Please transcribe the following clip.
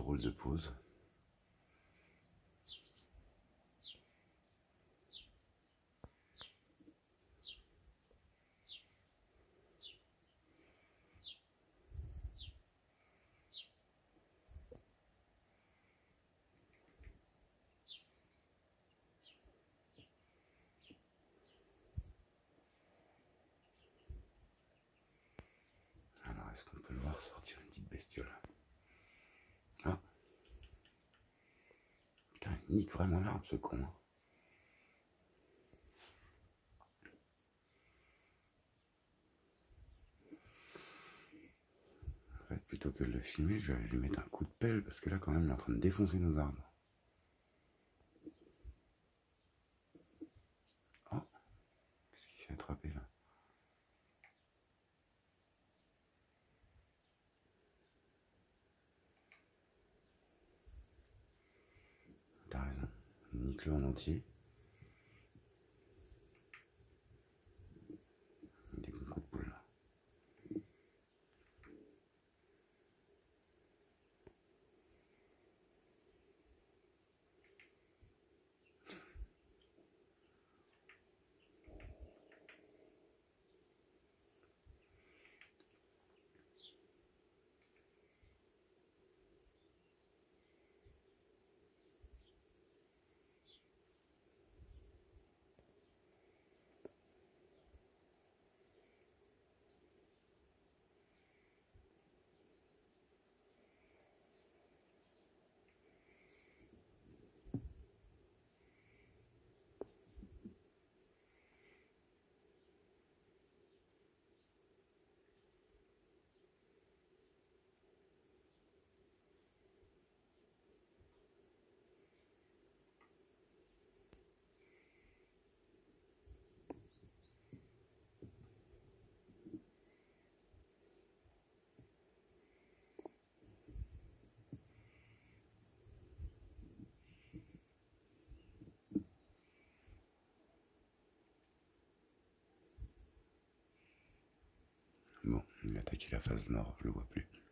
drôle de pose. Alors, est-ce qu'on peut le voir sortir une petite bestiole? Ah! Putain, il nique vraiment l'arbre, ce con. En fait, plutôt que de le filmer, je vais aller lui mettre un coup de pelle, parce que là, quand même, il est en train de défoncer nos arbres. Oh! Qu'est-ce qu'il s'est attrapé, là? T'as raison. Nique-le en entier. Des coups de poule, là. Bon, il a attaqué la face nord, je le vois plus.